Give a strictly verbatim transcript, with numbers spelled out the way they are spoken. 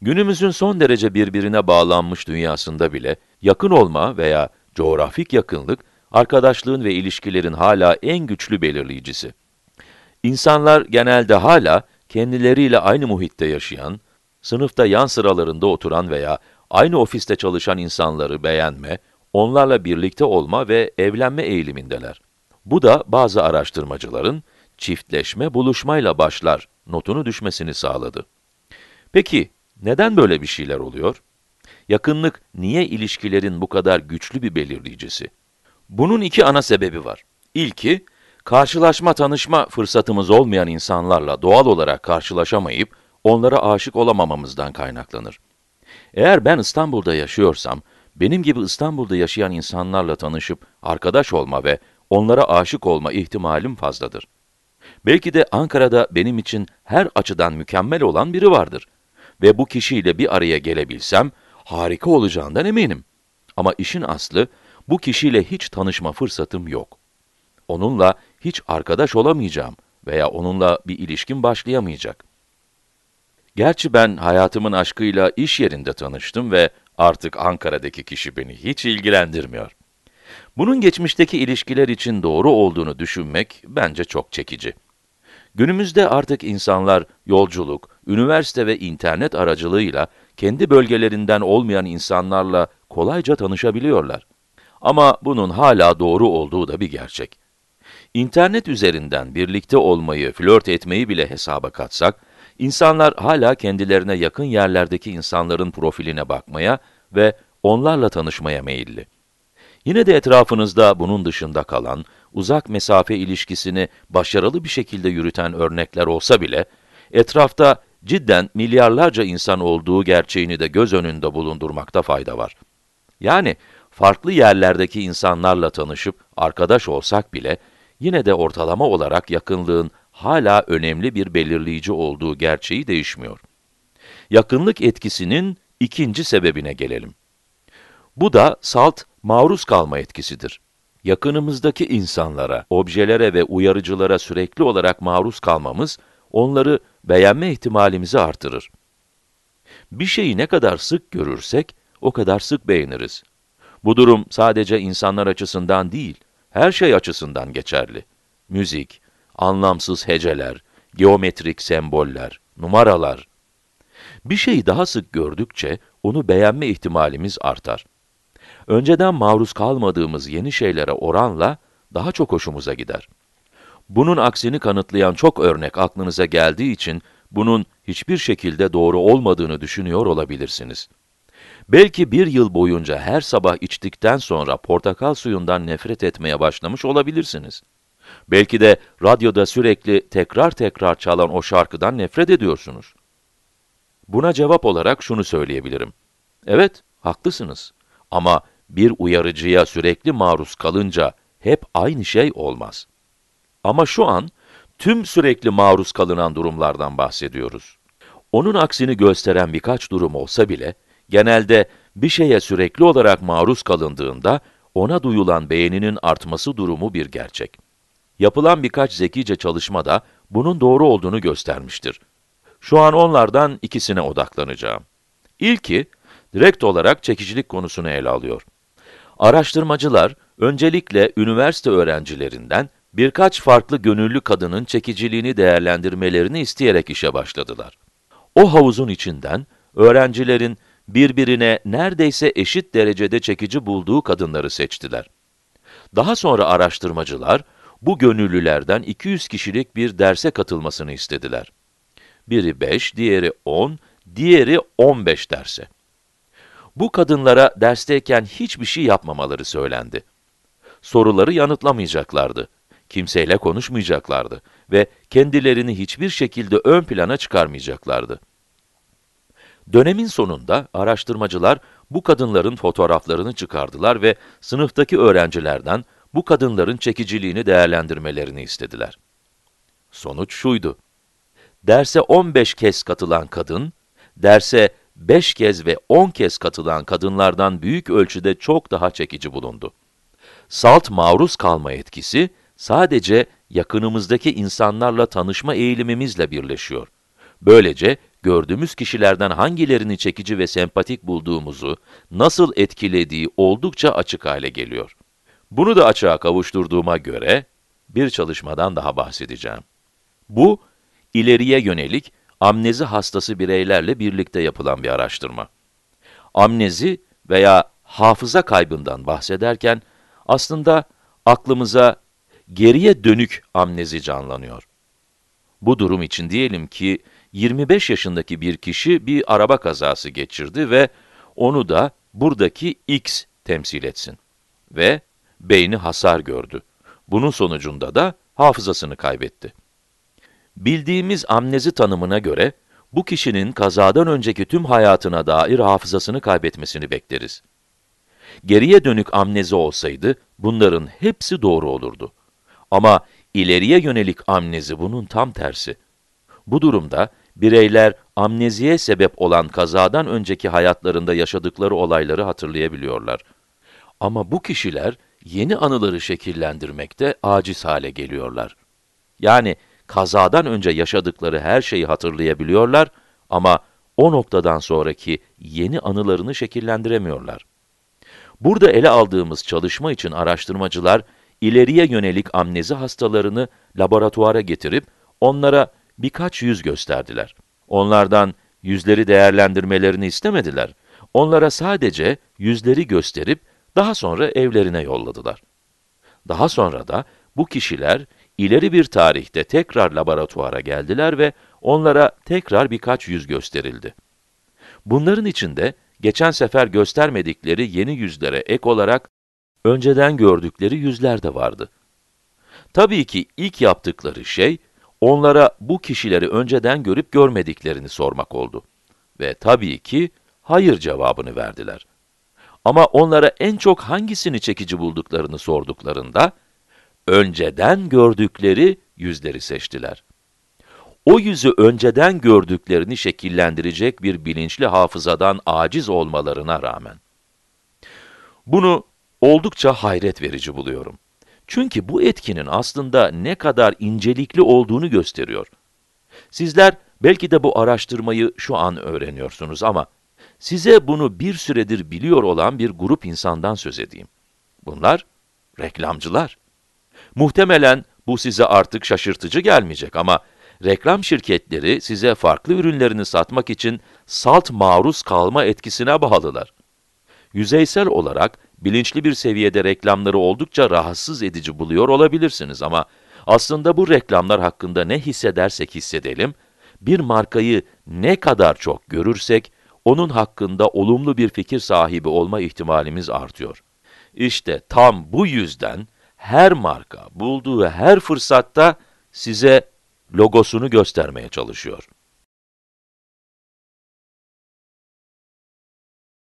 Günümüzün son derece birbirine bağlanmış dünyasında bile yakın olma veya coğrafik yakınlık, arkadaşlığın ve ilişkilerin hala en güçlü belirleyicisi. İnsanlar genelde hala kendileriyle aynı muhitte yaşayan, sınıfta yan sıralarında oturan veya aynı ofiste çalışan insanları beğenme, onlarla birlikte olma ve evlenme eğilimindeler. Bu da bazı araştırmacıların çiftleşme buluşmayla başlar notunu düşmesini sağladı. Peki, neden böyle bir şeyler oluyor? Yakınlık niye ilişkilerin bu kadar güçlü bir belirleyicisi? Bunun iki ana sebebi var. İlki, karşılaşma, tanışma fırsatımız olmayan insanlarla doğal olarak karşılaşamayıp onlara aşık olamamamızdan kaynaklanır. Eğer ben İstanbul'da yaşıyorsam, benim gibi İstanbul'da yaşayan insanlarla tanışıp arkadaş olma ve onlara aşık olma ihtimalim fazladır. Belki de Ankara'da benim için her açıdan mükemmel olan biri vardır ve bu kişiyle bir araya gelebilsem harika olacağından eminim. Ama işin aslı, bu kişiyle hiç tanışma fırsatım yok. Onunla hiç arkadaş olamayacağım veya onunla bir ilişkim başlayamayacak. Gerçi ben hayatımın aşkıyla iş yerinde tanıştım ve artık Ankara'daki kişi beni hiç ilgilendirmiyor. Bunun geçmişteki ilişkiler için doğru olduğunu düşünmek bence çok çekici. Günümüzde artık insanlar yolculuk, üniversite ve internet aracılığıyla kendi bölgelerinden olmayan insanlarla kolayca tanışabiliyorlar. Ama bunun hala doğru olduğu da bir gerçek. İnternet üzerinden birlikte olmayı, flört etmeyi bile hesaba katsak, insanlar hala kendilerine yakın yerlerdeki insanların profiline bakmaya ve onlarla tanışmaya meyilli. Yine de etrafınızda bunun dışında kalan, uzak mesafe ilişkisini başarılı bir şekilde yürüten örnekler olsa bile, etrafta cidden milyarlarca insan olduğu gerçeğini de göz önünde bulundurmakta fayda var. Yani, farklı yerlerdeki insanlarla tanışıp arkadaş olsak bile, yine de ortalama olarak yakınlığın hala önemli bir belirleyici olduğu gerçeği değişmiyor. Yakınlık etkisinin ikinci sebebine gelelim. Bu da salt, maruz kalma etkisidir. Yakınımızdaki insanlara, objelere ve uyarıcılara sürekli olarak maruz kalmamız, onları beğenme ihtimalimizi artırır. Bir şeyi ne kadar sık görürsek, o kadar sık beğeniriz. Bu durum sadece insanlar açısından değil, her şey açısından geçerli. Müzik, anlamsız heceler, geometrik semboller, numaralar. Bir şeyi daha sık gördükçe, onu beğenme ihtimalimiz artar. Önceden maruz kalmadığımız yeni şeylere oranla daha çok hoşumuza gider. Bunun aksini kanıtlayan çok örnek aklınıza geldiği için, bunun hiçbir şekilde doğru olmadığını düşünüyor olabilirsiniz. Belki bir yıl boyunca her sabah içtikten sonra portakal suyundan nefret etmeye başlamış olabilirsiniz. Belki de radyoda sürekli tekrar tekrar çalan o şarkıdan nefret ediyorsunuz. Buna cevap olarak şunu söyleyebilirim. Evet, haklısınız. Ama bir uyarıcıya sürekli maruz kalınca hep aynı şey olmaz. Ama şu an tüm sürekli maruz kalınan durumlardan bahsediyoruz. Onun aksini gösteren birkaç durum olsa bile, genelde bir şeye sürekli olarak maruz kalındığında ona duyulan beğeninin artması durumu bir gerçek. Yapılan birkaç zekice çalışma da bunun doğru olduğunu göstermiştir. Şu an onlardan ikisine odaklanacağım. İlki, direkt olarak çekicilik konusunu ele alıyor. Araştırmacılar, öncelikle üniversite öğrencilerinden birkaç farklı gönüllü kadının çekiciliğini değerlendirmelerini isteyerek işe başladılar. O havuzun içinden, öğrencilerin birbirine neredeyse eşit derecede çekici bulduğu kadınları seçtiler. Daha sonra araştırmacılar, bu gönüllülerden iki yüz kişilik bir derse katılmasını istediler. Biri beş, diğeri on, diğeri on beş derse. Bu kadınlara dersteyken hiçbir şey yapmamaları söylendi. Soruları yanıtlamayacaklardı, kimseyle konuşmayacaklardı ve kendilerini hiçbir şekilde ön plana çıkarmayacaklardı. Dönemin sonunda araştırmacılar bu kadınların fotoğraflarını çıkardılar ve sınıftaki öğrencilerden bu kadınların çekiciliğini değerlendirmelerini istediler. Sonuç şuydu: derse on beş kez katılan kadın, derse beş kez ve on kez katılan kadınlardan büyük ölçüde çok daha çekici bulundu. Salt maruz kalma etkisi, sadece yakınımızdaki insanlarla tanışma eğilimimizle birleşiyor. Böylece gördüğümüz kişilerden hangilerini çekici ve sempatik bulduğumuzu nasıl etkilediği oldukça açık hale geliyor. Bunu da açığa kavuşturduğuma göre bir çalışmadan daha bahsedeceğim. Bu, ileriye yönelik amnezi hastası bireylerle birlikte yapılan bir araştırma. Amnezi veya hafıza kaybından bahsederken aslında aklımıza geriye dönük amnezi canlanıyor. Bu durum için diyelim ki yirmi beş yaşındaki bir kişi bir araba kazası geçirdi ve onu da buradaki X temsil etsin. Ve beyni hasar gördü. Bunun sonucunda da hafızasını kaybetti. Bildiğimiz amnezi tanımına göre, bu kişinin kazadan önceki tüm hayatına dair hafızasını kaybetmesini bekleriz. Geriye dönük amnezi olsaydı, bunların hepsi doğru olurdu. Ama ileriye yönelik amnezi bunun tam tersi. Bu durumda, bireyler amneziye sebep olan kazadan önceki hayatlarında yaşadıkları olayları hatırlayabiliyorlar. Ama bu kişiler, yeni anıları şekillendirmekte aciz hale geliyorlar. Yani, kazadan önce yaşadıkları her şeyi hatırlayabiliyorlar ama o noktadan sonraki yeni anılarını şekillendiremiyorlar. Burada ele aldığımız çalışma için araştırmacılar, ileriye yönelik amnezi hastalarını laboratuvara getirip, onlara birkaç yüz gösterdiler. Onlardan yüzleri değerlendirmelerini istemediler. Onlara sadece yüzleri gösterip, daha sonra evlerine yolladılar. Daha sonra da bu kişiler, ileri bir tarihte tekrar laboratuvara geldiler ve onlara tekrar birkaç yüz gösterildi. Bunların içinde, geçen sefer göstermedikleri yeni yüzlere ek olarak, önceden gördükleri yüzler de vardı. Tabii ki ilk yaptıkları şey, onlara bu kişileri önceden görüp görmediklerini sormak oldu. Ve tabii ki, hayır cevabını verdiler. Ama onlara en çok hangisini çekici bulduklarını sorduklarında, önceden gördükleri yüzleri seçtiler. O yüzü önceden gördüklerini şekillendirecek bir bilinçli hafızadan aciz olmalarına rağmen. Bunu oldukça hayret verici buluyorum. Çünkü bu etkinin aslında ne kadar incelikli olduğunu gösteriyor. Sizler belki de bu araştırmayı şu an öğreniyorsunuz ama size bunu bir süredir biliyor olan bir grup insandan söz edeyim. Bunlar reklamcılar. Muhtemelen bu size artık şaşırtıcı gelmeyecek ama reklam şirketleri size farklı ürünlerini satmak için salt maruz kalma etkisine bağlılar. Yüzeysel olarak bilinçli bir seviyede reklamları oldukça rahatsız edici buluyor olabilirsiniz ama aslında bu reklamlar hakkında ne hissedersek hissedelim, bir markayı ne kadar çok görürsek, onun hakkında olumlu bir fikir sahibi olma ihtimalimiz artıyor. İşte tam bu yüzden her marka bulduğu her fırsatta size logosunu göstermeye çalışıyor.